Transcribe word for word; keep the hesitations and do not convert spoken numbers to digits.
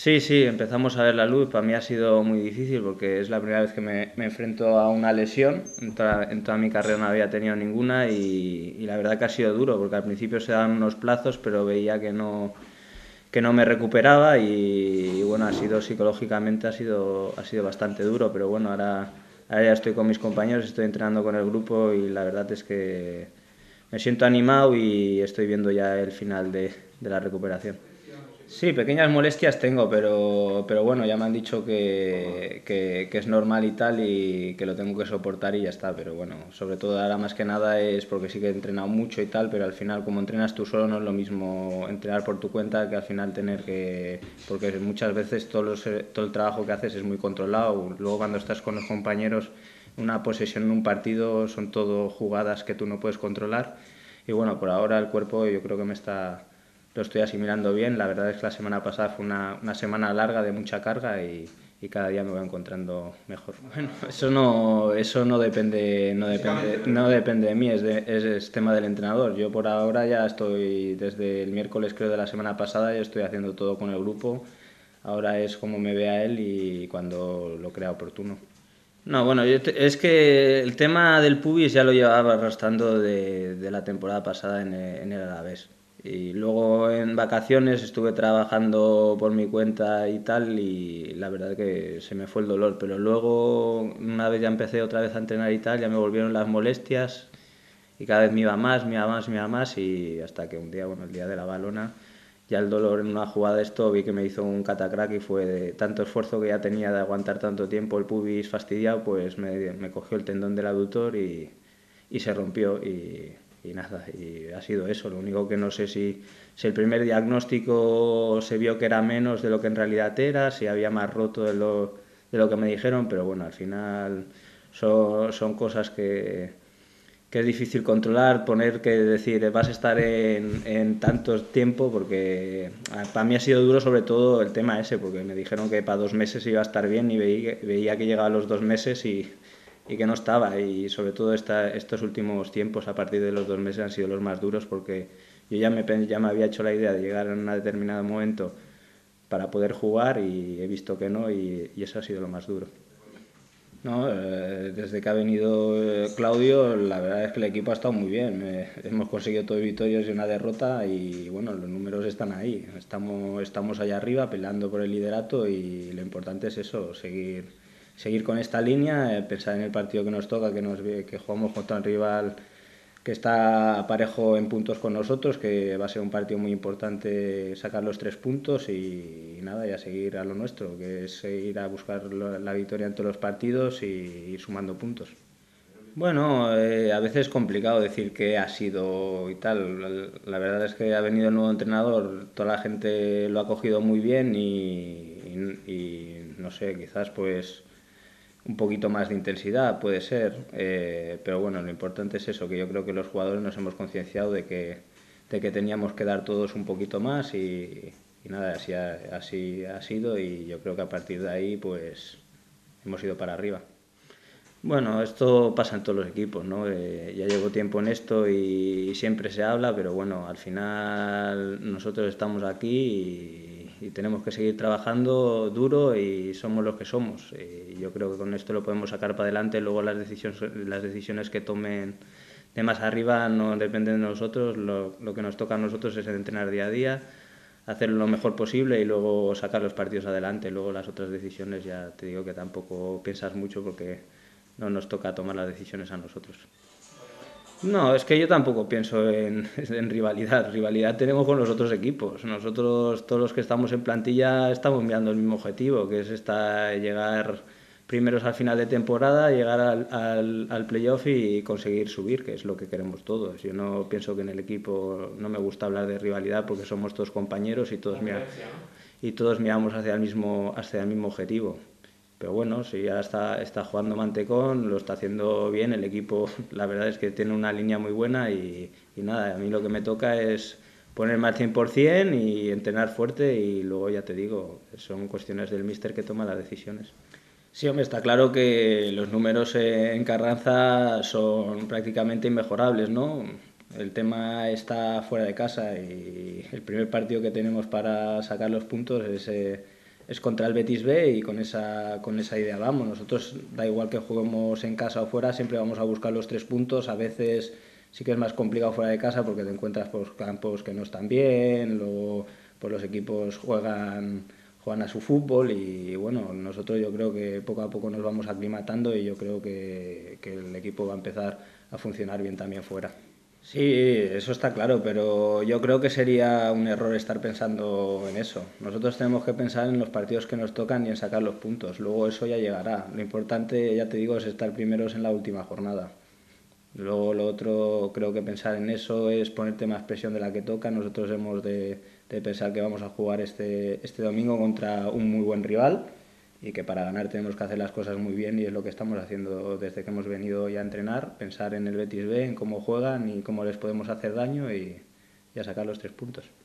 Sí, sí, empezamos a ver la luz. Para mí ha sido muy difícil porque es la primera vez que me, me enfrento a una lesión. En toda, en toda mi carrera no había tenido ninguna y, y la verdad que ha sido duro porque al principio se dan unos plazos, pero veía que no, que no me recuperaba y, y bueno, ha sido psicológicamente ha sido, ha sido bastante duro, pero bueno, ahora, ahora ya estoy con mis compañeros, estoy entrenando con el grupo y la verdad es que me siento animado y estoy viendo ya el final de, de la recuperación. Sí, pequeñas molestias tengo, pero, pero bueno, ya me han dicho que, que, que es normal y tal y que lo tengo que soportar y ya está. Pero bueno, sobre todo ahora más que nada es porque sí que he entrenado mucho y tal, pero al final como entrenas tú solo no es lo mismo entrenar por tu cuenta que al final tener que... Porque muchas veces todo, los, todo el trabajo que haces es muy controlado. Luego cuando estás con los compañeros, una posesión en un partido son todo jugadas que tú no puedes controlar. Y bueno, por ahora el cuerpo yo creo que me está lo estoy asimilando bien. La verdad es que la semana pasada fue una, una semana larga de mucha carga y, y cada día me voy encontrando mejor. Bueno, eso no, eso no depende, no depende, no depende de mí, es, de, es, es tema del entrenador. Yo por ahora ya estoy, desde el miércoles creo de la semana pasada, ya estoy haciendo todo con el grupo. Ahora es como me vea él y cuando lo crea oportuno. No, bueno, yo te- es que el tema del pubis ya lo llevaba arrastrando de, de la temporada pasada en el, en el Alavés. Y luego en vacaciones estuve trabajando por mi cuenta y tal, y la verdad que se me fue el dolor. Pero luego, una vez ya empecé otra vez a entrenar y tal, ya me volvieron las molestias y cada vez me iba más, me iba más, me iba más, y hasta que un día, bueno, el día de la balona, ya el dolor en una jugada de esto vi que me hizo un catacrack y fue de tanto esfuerzo que ya tenía de aguantar tanto tiempo el pubis fastidiado, pues me, me cogió el tendón del aductor y, y se rompió y, y nada, y ha sido eso. Lo único que no sé si, si el primer diagnóstico se vio que era menos de lo que en realidad era, si había más roto de lo, de lo que me dijeron, pero bueno, al final son, son cosas que, que es difícil controlar, poner que decir vas a estar en, en tanto tiempo, porque para mí ha sido duro sobre todo el tema ese, porque me dijeron que para dos meses iba a estar bien y veía, veía que llegaba a los dos meses y, y que no estaba, y sobre todo esta, estos últimos tiempos a partir de los dos meses han sido los más duros porque yo ya me, ya me había hecho la idea de llegar en un determinado momento para poder jugar y he visto que no y, y eso ha sido lo más duro. No, eh, desde que ha venido eh, Claudio, la verdad es que el equipo ha estado muy bien. Eh, hemos conseguido todo victorias y una derrota y bueno, los números están ahí. Estamos, estamos allá arriba peleando por el liderato y lo importante es eso, seguir, seguir con esta línea, eh, pensar en el partido que nos toca, que, nos, que jugamos contra un rival que está parejo en puntos con nosotros, que va a ser un partido muy importante sacar los tres puntos y, y nada, y a seguir a lo nuestro, que es ir a buscar la victoria en todos los partidos y ir sumando puntos. Bueno, eh, a veces es complicado decir qué ha sido y tal. La, la verdad es que ha venido el nuevo entrenador, toda la gente lo ha cogido muy bien y, y, y no sé, quizás pues un poquito más de intensidad, puede ser, eh, pero bueno, lo importante es eso, que yo creo que los jugadores nos hemos concienciado de que, de que teníamos que dar todos un poquito más y, y nada, así ha, así ha sido y yo creo que a partir de ahí pues hemos ido para arriba. Bueno, esto pasa en todos los equipos, ¿no? Eh, ya llevo tiempo en esto y, y siempre se habla, pero bueno, al final nosotros estamos aquí y, y tenemos que seguir trabajando duro y somos los que somos. Y yo creo que con esto lo podemos sacar para adelante. Luego las decisiones, las decisiones que tomen de más arriba no dependen de nosotros. Lo, lo que nos toca a nosotros es entrenar día a día, hacerlo lo mejor posible y luego sacar los partidos adelante. Luego las otras decisiones ya te digo que tampoco piensas mucho porque no nos toca tomar las decisiones a nosotros. No, es que yo tampoco pienso en, en rivalidad. Rivalidad tenemos con los otros equipos. Nosotros, todos los que estamos en plantilla, estamos mirando el mismo objetivo, que es esta, llegar primeros al final de temporada, llegar al, al, al playoff y conseguir subir, que es lo que queremos todos. Yo no pienso que en el equipo, no me gusta hablar de rivalidad porque somos todos compañeros y todos, mira, y todos miramos hacia el mismo, hacia el mismo objetivo. Pero bueno, si ya está, está jugando Mantecón, lo está haciendo bien, el equipo la verdad es que tiene una línea muy buena y, y nada, a mí lo que me toca es ponerme al cien por ciento y entrenar fuerte y luego ya te digo, son cuestiones del míster que toma las decisiones. Sí, hombre, está claro que los números en Carranza son prácticamente inmejorables, ¿no? El tema está fuera de casa y el primer partido que tenemos para sacar los puntos es, eh, es contra el Betis B y con esa, con esa idea vamos. Nosotros, da igual que juguemos en casa o fuera, siempre vamos a buscar los tres puntos. A veces sí que es más complicado fuera de casa porque te encuentras por campos que no están bien, luego pues los equipos juegan, juegan a su fútbol y bueno, nosotros yo creo que poco a poco nos vamos aclimatando y yo creo que, que el equipo va a empezar a funcionar bien también fuera. Sí, eso está claro, pero yo creo que sería un error estar pensando en eso. Nosotros tenemos que pensar en los partidos que nos tocan y en sacar los puntos. Luego eso ya llegará. Lo importante, ya te digo, es estar primeros en la última jornada. Luego lo otro, creo que pensar en eso es ponerte más presión de la que toca. Nosotros hemos de, de pensar que vamos a jugar este, este domingo contra un muy buen rival y que para ganar tenemos que hacer las cosas muy bien y es lo que estamos haciendo desde que hemos venido ya a entrenar, pensar en el Betis B, en cómo juegan y cómo les podemos hacer daño y, y a sacar los tres puntos.